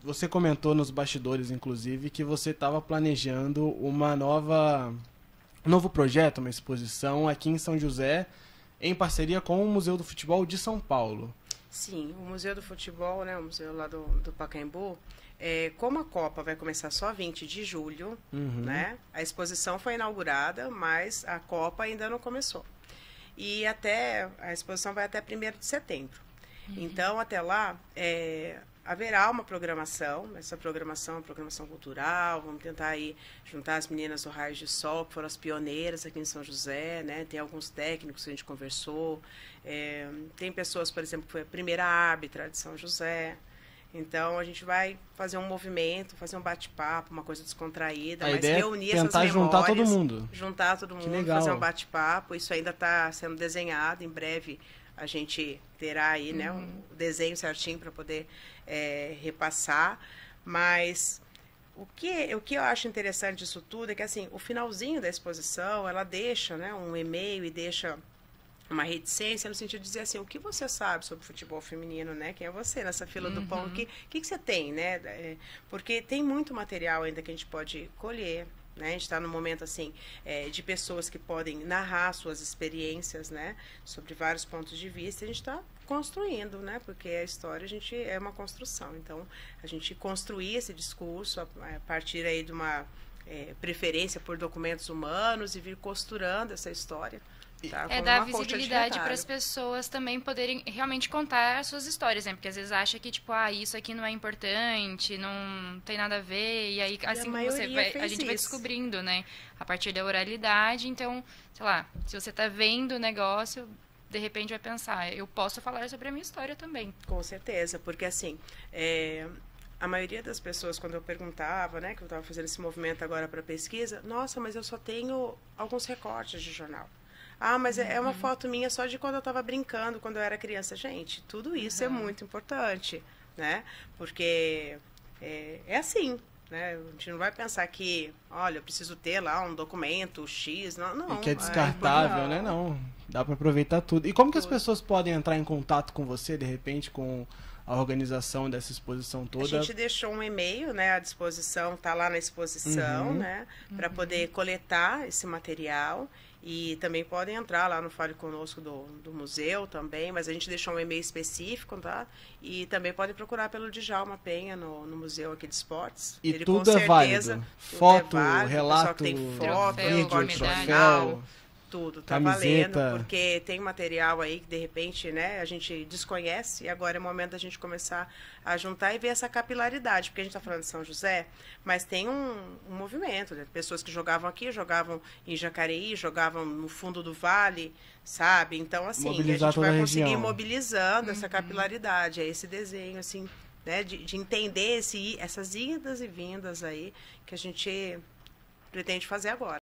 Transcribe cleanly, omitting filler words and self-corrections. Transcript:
você comentou nos bastidores, inclusive, que você estava planejando um novo projeto, uma exposição aqui em São José, em parceria com o Museu do Futebol de São Paulo. Sim, o Museu do Futebol, né, o museu lá do Pacaembu, como a Copa vai começar só 20 de julho, né, a exposição foi inaugurada, mas a Copa ainda não começou. E a exposição vai até 1º de setembro. Então, até lá, haverá uma programação, essa programação é uma programação cultural, vamos tentar aí juntar as meninas do Raios de Sol, que foram as pioneiras aqui em São José, né? Tem alguns técnicos que a gente conversou, tem pessoas, por exemplo, que foi a primeira árbitra de São José. Então, a gente vai fazer um movimento, fazer um bate-papo, uma coisa descontraída, mas reunir essas memórias. Juntar todo mundo. Juntar todo mundo, fazer um bate-papo. Isso ainda está sendo desenhado, em breve a gente terá aí, né, um desenho certinho para poder repassar. Mas o que eu acho interessante disso tudo é que, assim, o finalzinho da exposição, ela deixa, né, um e-mail e deixa uma reticência no sentido de dizer assim, o que você sabe sobre futebol feminino, né? Quem é você nessa fila do pão? O que você tem, né? Porque tem muito material ainda que a gente pode colher, né? A gente está no momento assim de pessoas que podem narrar suas experiências, né? Sobre vários pontos de vista. A gente está construindo, né? Porque a história é uma construção. Então, a gente construir esse discurso a partir aí de uma preferência por documentos humanos e vir costurando essa história. Tá, dar visibilidade para as pessoas também poderem realmente contar as suas histórias, né? Porque às vezes acha que, tipo, isso aqui não é importante, não tem nada a ver, e aí assim como a gente vai descobrindo, né? A partir da oralidade, então, sei lá, se você tá vendo o negócio, de repente vai pensar, eu posso falar sobre a minha história também. Com certeza, porque assim, a maioria das pessoas, quando eu perguntava, né, que eu estava fazendo esse movimento agora para pesquisa, nossa, mas eu só tenho alguns recortes de jornal. Ah, mas é uma foto minha só de quando eu estava brincando, quando eu era criança. Gente, tudo isso é muito importante, né? Porque é assim, né? A gente não vai pensar que, olha, eu preciso ter lá um documento X, não. E que é descartável, né? Não, dá para aproveitar tudo. E como que as pessoas podem entrar em contato com você, de repente, com a organização dessa exposição toda? A gente deixou um e-mail, né, à disposição, tá lá na exposição, né, para poder coletar esse material. E também podem entrar lá no Fale Conosco do museu também, mas a gente deixou um e-mail específico, tá? E também podem procurar pelo Djalma Penha no Museu aqui de Esportes. E ele, tudo com é válido? Foto, relato, tem foto, vídeo, troféu, tudo tá camiseta. valendo, porque tem material aí que de repente, né, a gente desconhece e agora é o momento da gente começar a juntar e ver essa capilaridade, porque a gente está falando de São José, mas tem um movimento, né? Pessoas que jogavam aqui, jogavam em Jacareí, jogavam no fundo do vale, sabe? Então, assim, a gente vai conseguir mobilizando essa capilaridade, esse desenho, assim, né, de entender essas idas e vindas aí que a gente pretende fazer agora.